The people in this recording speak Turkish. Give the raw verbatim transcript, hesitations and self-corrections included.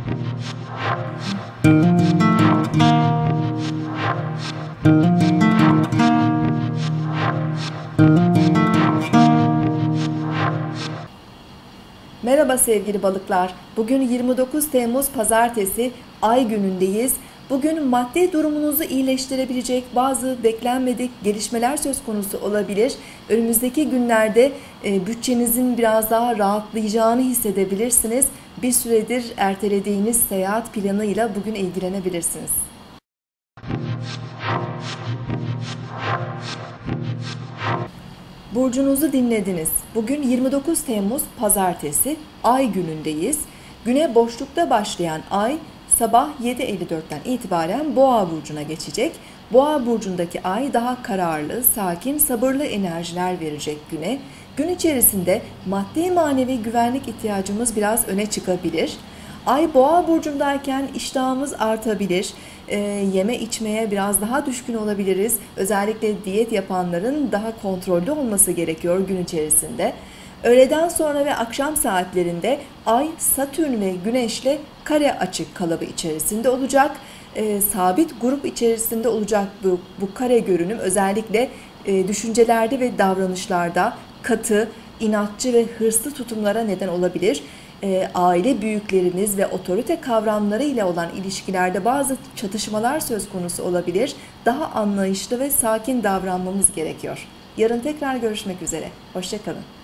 Merhaba sevgili balıklar. Bugün yirmi dokuz Temmuz Pazartesi, Ay günündeyiz. Bugün maddi durumunuzu iyileştirebilecek bazı beklenmedik gelişmeler söz konusu olabilir. Önümüzdeki günlerde e, bütçenizin biraz daha rahatlayacağını hissedebilirsiniz. Bir süredir ertelediğiniz seyahat planıyla bugün ilgilenebilirsiniz. Burcunuzu dinlediniz. Bugün yirmi dokuz Temmuz Pazartesi, Ay günündeyiz. Güne boşlukta başlayan Ay, sabah yedi elli dörtten itibaren Boğa burcuna geçecek. Boğa burcundaki Ay daha kararlı, sakin, sabırlı enerjiler verecek güne. Gün içerisinde maddi manevi güvenlik ihtiyacımız biraz öne çıkabilir. Ay Boğa burcundayken iştahımız artabilir. E, yeme içmeye biraz daha düşkün olabiliriz. Özellikle diyet yapanların daha kontrollü olması gerekiyor gün içerisinde. Öğleden sonra ve akşam saatlerinde Ay Satürn ve Güneş'le kare açık kalıbı içerisinde olacak. E, sabit grup içerisinde olacak bu, bu kare görünüm özellikle e, düşüncelerde ve davranışlarda katı, inatçı ve hırslı tutumlara neden olabilir. E, aile büyükleriniz ve otorite kavramları ile olan ilişkilerde bazı çatışmalar söz konusu olabilir. Daha anlayışlı ve sakin davranmamız gerekiyor. Yarın tekrar görüşmek üzere. Hoşça kalın.